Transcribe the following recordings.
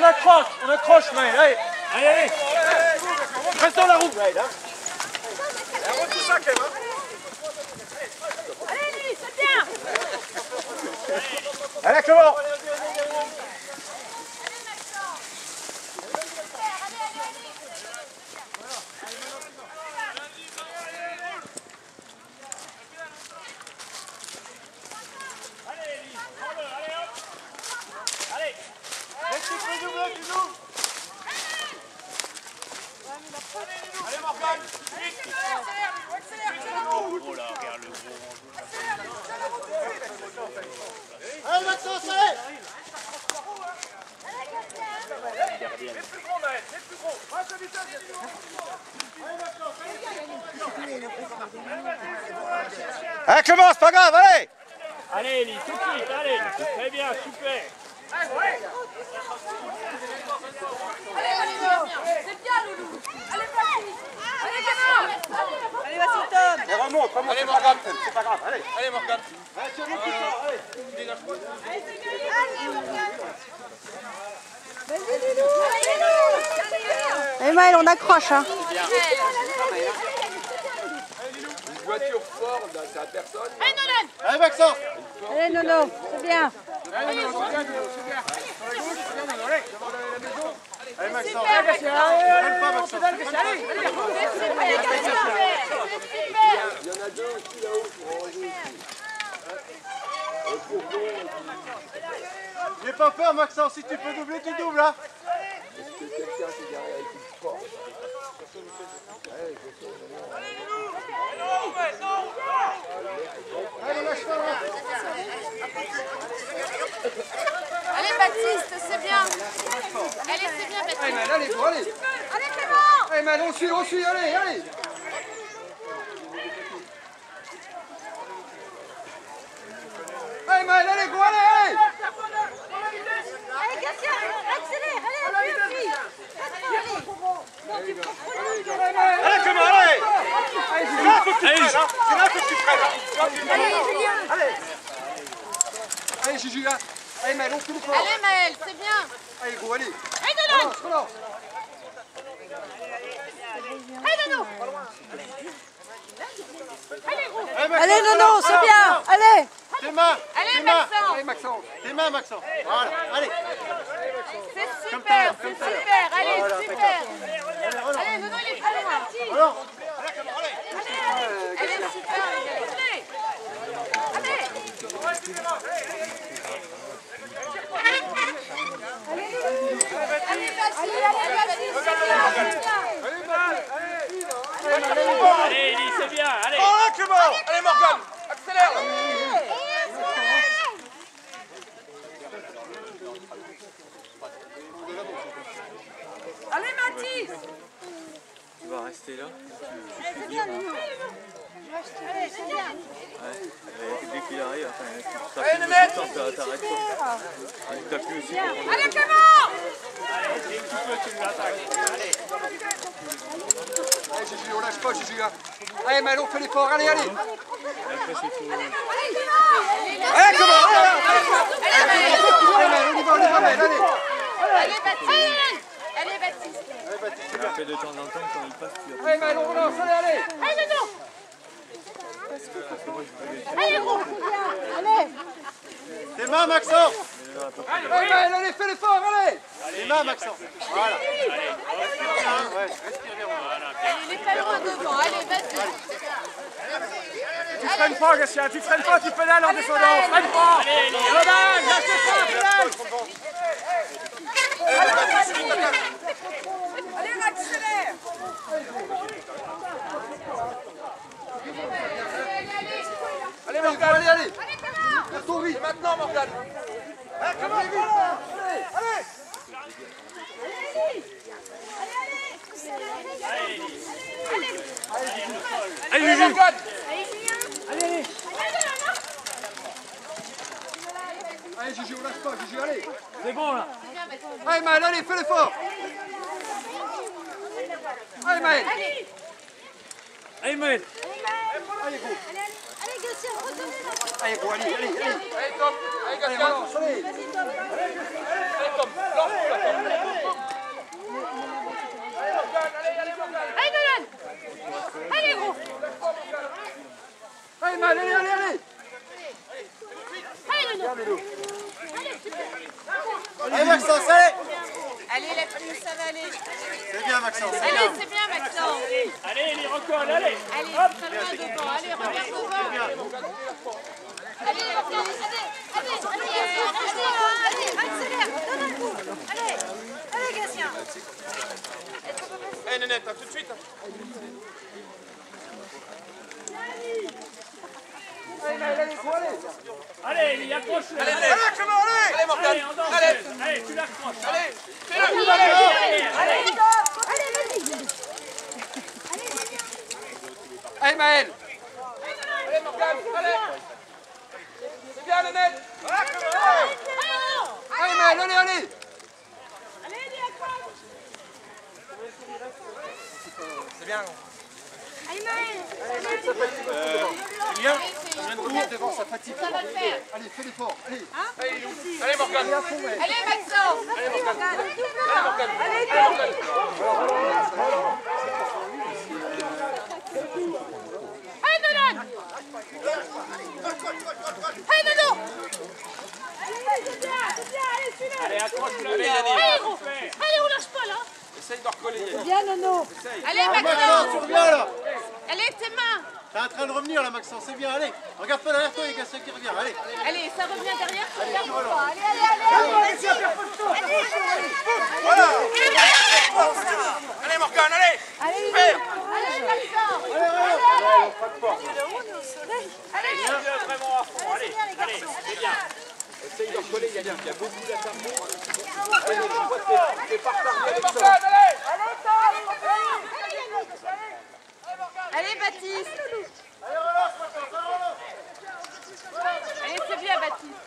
on accroche, Maël, allez. Allez, allez. Reste dans la roue, Maël. Hein. Allez, lui, c'est bien. Allez, comment? Allez Morgane. Oh là, regarde le gros. Allez Maxence, allez. Les plus gros, Maël, les plus gros. Allez, commence, pas grave, allez. Allez Elie, tout de suite, allez. Très bien, super. C'est bien, Loulou. Allez, Patrick. Allez, gamin. Allez, Washington. Et remonte, Allez Morgane. c'est pas grave, allez. Allez Morgane. Allez, sur les petits corps, allez. Allez Maël, on accroche hein. Une voiture forte, c'est à personne. Allez, Nolan. Allez, Maxence. Allez Nono, c'est bien. Allez, Maxence. Super, Allez, pas, Maxence. C'est super, les gars, c'est super. Il y en a deux aussi là-haut pour enlever aussi. N'aie pas peur, Maxence, si tu peux doubler, tu doubles, hein. Est-ce que quelqu'un s'est garé avec une sport? Allez, lâche pas, là. Allez, Baptiste, c'est bien. Allez, c'est bien, Baptiste. Allez, allez, go, allez. Allez, Clément. Allez, Maël, on suit, allez, allez. Allez, Maël, allez, go, allez, allez. Allez, Gatien, accélère. Allez, appuie. Non, tu prends trop long. Allez, comment, allez. C'est là, faut que tu prennes, hein. C'est là, faut que tu prennes, hein. Allez, Julien. Allez. Allez, Gigi, là. Allez, Maël, on fait l'effort. Allez, Maël, c'est bien. Allez, go, allez. Allez, Nolan. Relance. Allez, Nono. Allez, gros. Allez Nono, c'est bien. Allez. Tes mains. Allez, Tes mains. Maxence. Allez, Maxence. Tes mains, Maxence. Voilà, allez. C'est super, c'est super. Allez, super. Allez, Nono, il est très loin. Alors. Allez, super, les gars. Allez. Allez Elie, c'est bien, allez. Oh, là, Clément. Allez, Morgane. Accélère. Allez, Mathis. Tu vas rester là. C'est bien, Nono. Allez, c'est bien. Dès qu'il arrive, enfin, ça Allez, fait les mecs. t'arrêtes pas. T'appuies aussi pour prendre. Allez, Clément. Allez, Gigi, on lâche pas, Gigi, là. Allez, Maël, on fait l'effort, allez, allez. Après, c'est tout. Allez, comment, allez. Allez, Maël, on y va, Maël, allez. Allez, Baptiste. Allez, Baptiste. Après, de temps en temps, quand il passe, tu Allez, Maël, on relance, allez, allez. Allez, Nono. Allez, gros. Allez. Tes mains, Maxence. Allez, Maël, allez, fais l'effort, allez. Tes mains, Maxence. Voilà. Ouais. Il est pas loin devant. Allez, vas-y. Tu freines pas, Gatien, tu freines pas, tu pédales en descendant. Freine pas. Jordan, lâche pas, pédale. Allez, accélère. Allez, Morgane, allez, allez. Allez, Clément. Retourne vite, maintenant, Morgane. Allez, comment, vite. Allez. Allez, Morgane. Allez, Gigi, on lâche pas, Gigi, allez. C'est bon là. Allez, Maël, allez, fais l'effort. Allez, Maël. Allez Maël. Allez, go. Allez, Gatien, retournez là. Allez, go, allez, allez, allez. Allez, Tom. Allez, Gatien. Allez, Tom. Lance-le, là, Tom. Allez Maxence, allez. Allez, la petite, ça va aller. C'est bien Maxence, c'est Allez, bien. c'est bien, Maxence. Allez, il recolle, allez. Allez, très loin devant. Allez, regarde devant. Allez, accélère, donne un coup. Allez, Gatien. Allez Nénette, tout de suite. Allez, il accroche-le. Allez Morgane. Allez, on danse. Allez, tu l'accroches. Allez, allez Maël. Allez Morgane, allez. C'est bien Nénette. Allez Maël, allez. C'est bien. Julien, on vient de courir devant sa fatigue. Ça va le faire. Allez, fais l'effort, allez. Allez Morgane. Allez, Maxence. Allez, Morgane. Allez, Nolan. Hey, Nono. Allez, accroche-le. Allez, gros. Allez, on lâche pas, là. Essaye de recoller. Viens, Nono. Allez, Maxence, tu Maxence. reviens là. Allez, tes mains. T'es en train de revenir là Maxence, c'est bien, allez. Regarde pas derrière toi, il y a Gatien qui revient, allez. Allez, ça revient derrière. Allez, allez, Allez Morgane, allez. allez, Maxence. Allez, Vraiment à fond, allez, allez, c'est bien. Essaye de recoller, il y a beaucoup d'attachement. C'est pas retardé. Allez Morgane, allez. allez, Baptiste. Allez, relâche Maxence, relâche. Allez, c'est bien, Baptiste.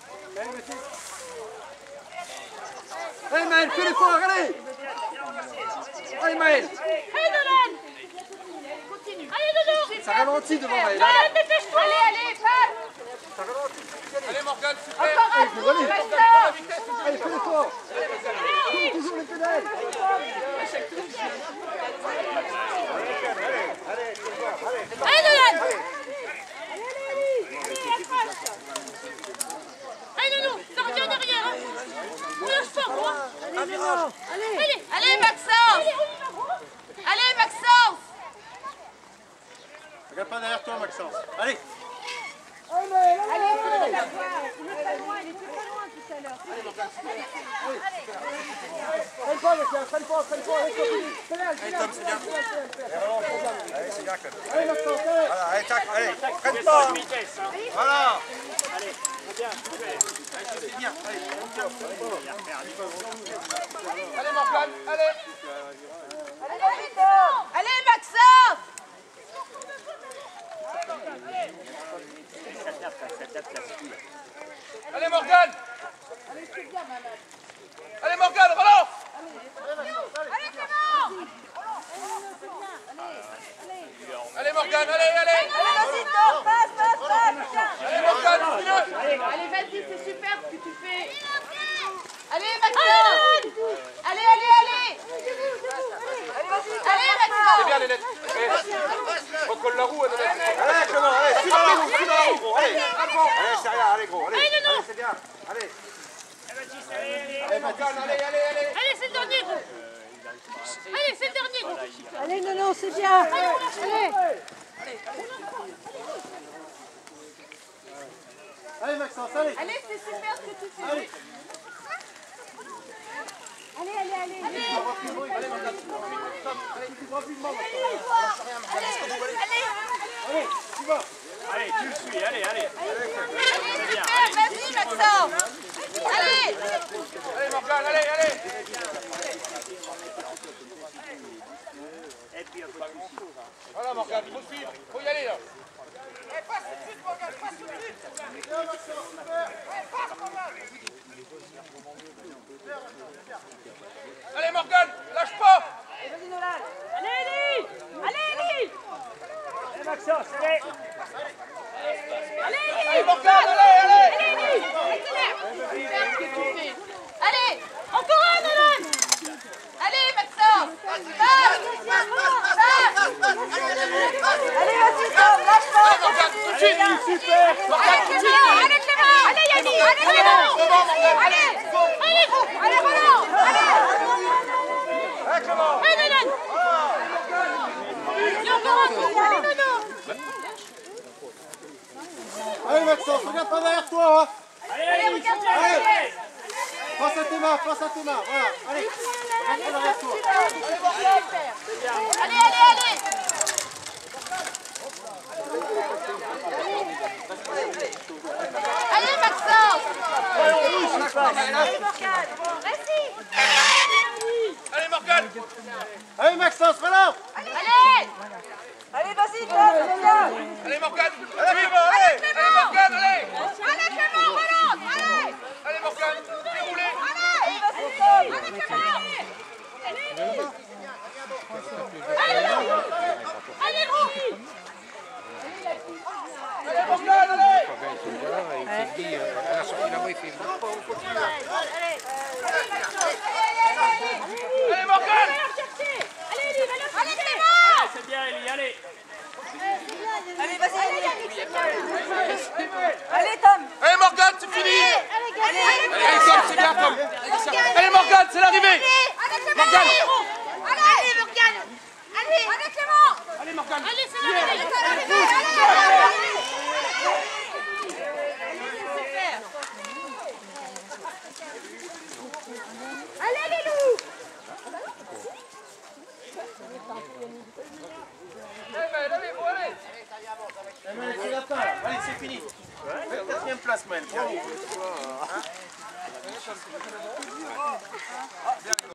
Allez Maël, fais l'effort, allez. Allez Maël. Allez, Nolan. Continue. Allez, Nono. Ça ralentit devant Maël. Nolan, dépêche-toi. Allez, passe. Allez Morgane, super. Encore un coup, Maxence. Allez, fais l'effort. Toujours les pédales. Allez, Nolan. Allez, Nono, ça revient derrière. Hein. On lâche pas, gros. Allez, Maxence. Allez, Maxence. Regarde pas derrière toi Maxence, allez. Allez, il est pas loin, il était pas loin tout à l'heure. Freine pas Gatien, freine pas, allez, continue. Allez Tom, c'est bien. Allez, c'est bien quand même. Allez Maxence, allez. Voilà, allez, tac, allez. Freine pas. Vitesse, hein. Voilà. Allez, bien, super. C'est bien, allez. Allez Morgane, allez. Allez, Maxence. Allez Morgane. Allez Morgane, relance. Allez Morgane, allez. Allez Morgane, dis-le. Allez, vas-y, c'est super ce que tu fais. Allez, Maxence. Allez. Allez, C'est Maxence. bien Nénette. Recolle la roue, Nénette. Allez, comment, allez, suis dans la roue, gros. Allez, c'est rien, allez gros, allez, c'est bien, allez. Allez Morgane, allez. Allez, c'est le dernier, gros. Allez, c'est le dernier, gros. Allez, Nono, c'est bien. Allez. Allez Maxence, allez. Allez, c'est super ce que tu fais. Allez. Allez. Allez, tu le suis, allez. Allez, super, vas-y, Maxence. Allez. Allez Morgane, allez. Voilà Morgane, il faut suivre, il faut y aller là. Passe tout de suite Morgane, passe tout de suite. Allez Morgane, lâche pas. Allez, Elie. Allez, Maxence, allez. Allez, Allez Morgane, allez. Elie. Accélère. Super ce que tu fais. Allez, encore un, Nolan. Allez, Maxence. Allez, vas-y, Tom, lâche pas. Morgane, tout de suite. Super. Allez, Clément. Allez, Yannick. Allez, Clément. Allez. Maxence, regarde pas derrière toi. Hein. Allez, regarde, allez. Pense à tes mains, voilà. Allez, regarde pas derrière toi. Allez, allez. Allez, Maxence. Allez, Morgane. Allez, Maxence, relance. Allez. Allez, vas-y, Morgane. Allez, Morgane. Allez, Morgane, allez. Allez, Clément, relance. Allez. Allez, Morgane. Déroulez. Allez, vas-y, allez, Clément. Allez, Rory. Allez, Morgane, allez. Allez, Morgane. Allez, Clément. c'est bien, Elie, allez. Allez, vas-y. Allez, Tom. Allez, Morgane, c'est fini. Allez, Tom, c'est bien, Tom. Allez, Morgane, c'est l'arrivée. Allez, Clément. Allez, Morgane. Allez, Clément. Allez, Morgane. Allez, c'est l'arrivée. Allez, les loups. Allez, c'est fini. 4e place, Maël.